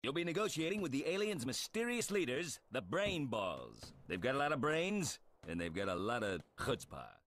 You'll be negotiating with the aliens' mysterious leaders, the Brain Balls. They've got a lot of brains, and they've got a lot of chutzpah.